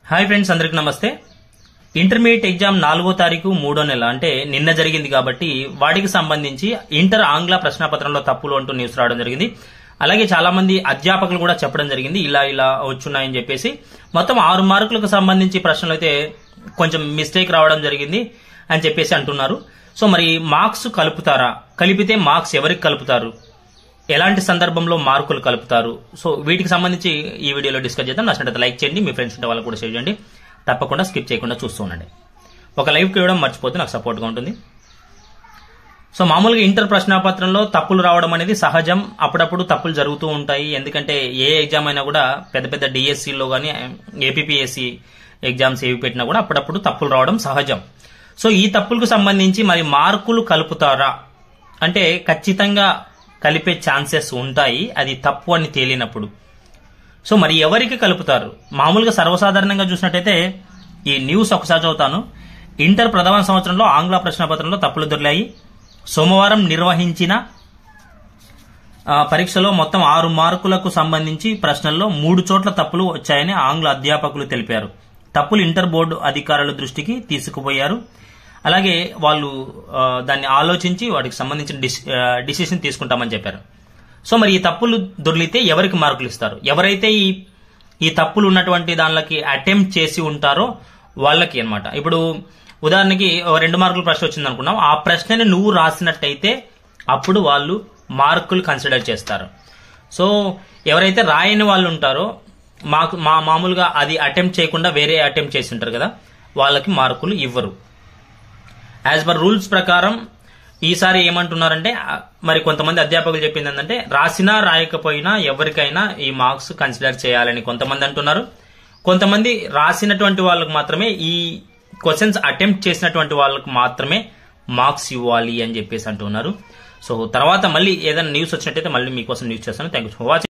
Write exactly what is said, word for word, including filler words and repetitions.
Hi friends, అందరికి నమస్తే. Intermediate exam నాలుగో తారీఖు మూడో నెల అంటే నిన్న జరిగింది కాబట్టి వాటికి సంబంధించి ఇంటర్ ఆంగ్ల ప్రశ్నాపత్రంలో తప్పులు అంటూ న్యూస్ రావడం జరిగింది. అలాగే చాలా మంది అధ్యాపకులు కూడా చెప్పడం జరిగింది ఇలా ఇలా వచ్చున్నాయని చెప్పేసి. మొత్తం ఆరు మార్కులకు సంబంధించి ప్రశ్నలు అయితే కొంచెం మిస్టేక్ రావడం జరిగింది అని చెప్పేసి అంటున్నారు. సో మరి మార్క్స్ కలుపుతారా, కలిపితే మార్క్స్ ఎవరికి కలుపుతారు, ఎలాంటి సందర్భంలో మార్కులు కలుపుతారు, సో వీటికి సంబంధించి ఈ వీడియోలో డిస్కస్ చేద్దాం. నచ్చినట్లయితే లైక్ చేయండి, మీ ఫ్రెండ్స్ ఉంటే వాళ్ళకు కూడా షేర్ చేయండి, తప్పకుండా స్కిప్ చేయకుండా చూస్తూ ఉండండి. ఒక లైవ్ ఇవ్వడం మర్చిపోతే నాకు సపోర్ట్గా ఉంటుంది. సో మామూలుగా ఇంటర్ ప్రశ్నాపత్రంలో తప్పులు రావడం అనేది సహజం, అప్పుడప్పుడు తప్పులు జరుగుతూ ఉంటాయి. ఎందుకంటే ఏ ఎగ్జామ్ అయినా కూడా పెద్ద పెద్ద డిఎస్సీలో కానీ ఏపీపీఎస్సీ ఎగ్జామ్స్ ఏవి పెట్టినా కూడా అప్పుడప్పుడు తప్పులు రావడం సహజం. సో ఈ తప్పులకు సంబంధించి మరి మార్కులు కలుపుతారా అంటే ఖచ్చితంగా కలిపే ఛాన్సెస్ ఉంటాయి, అది తప్పు అని తేలినప్పుడు. సో మరి ఎవరికి కలుపుతారు? మామూలుగా సర్వసాధారణంగా చూసినట్టయితే ఈ న్యూస్ ఒకసారి చదువుతాను. ఇంటర్ ప్రథమ సంవత్సరంలో ఆంగ్ల ప్రశ్నపత్రంలో తప్పులు దొరికాయి. సోమవారం నిర్వహించిన పరీక్షలో మొత్తం ఆరు మార్కులకు సంబంధించి ప్రశ్నల్లో మూడు చోట్ల తప్పులు వచ్చాయని ఆంగ్ల అధ్యాపకులు తెలిపారు. తప్పులు ఇంటర్ బోర్డు అధికారుల దృష్టికి తీసుకుపోయారు. అలాగే వాళ్ళు దాన్ని ఆలోచించి వాటికి సంబంధించిన డిసిషన్ తీసుకుంటామని చెప్పారు. సో మరి ఈ తప్పులు దొరికితే ఎవరికి మార్కులు ఇస్తారు? ఎవరైతే ఈ ఈ తప్పులు ఉన్నటువంటి దానికి అటెంప్ట్ చేసి ఉంటారో వాళ్ళకి అన్నమాట. ఇప్పుడు ఉదాహరణకి రెండు మార్కుల ప్రశ్న వచ్చింది అనుకున్నాం, ఆ ప్రశ్నని నువ్వు రాసినట్టయితే అప్పుడు వాళ్ళు మార్కులు కన్సిడర్ చేస్తారు. సో ఎవరైతే రాయని వాళ్ళు ఉంటారో మాకు మా మామూలుగా అది అటెంప్ట్ చేయకుండా వేరే అటెంప్ట్ చేసి ఉంటారు కదా, వాళ్ళకి మార్కులు ఇవ్వరు. యాజ్ పర్ రూల్స్ ప్రకారం ఈసారి ఏమంటున్నారంటే, మరి కొంతమంది అధ్యాపకులు చెప్పింది ఏంటంటే రాసినా రాయకపోయినా ఎవరికైనా ఈ మార్క్స్ కన్సిడర్ చేయాలని కొంతమంది అంటున్నారు. కొంతమంది రాసినటువంటి వాళ్ళకు మాత్రమే, ఈ క్వశ్చన్స్ అటెంప్ట్ చేసినటువంటి వాళ్ళకు మాత్రమే మార్క్స్ ఇవ్వాలి అని చెప్పేసి అంటున్నారు. సో తర్వాత మళ్ళీ ఏదైనా న్యూస్ వచ్చినట్టయితే మళ్ళీ మీకోసం న్యూస్ చేస్తాను. Thank you for watching.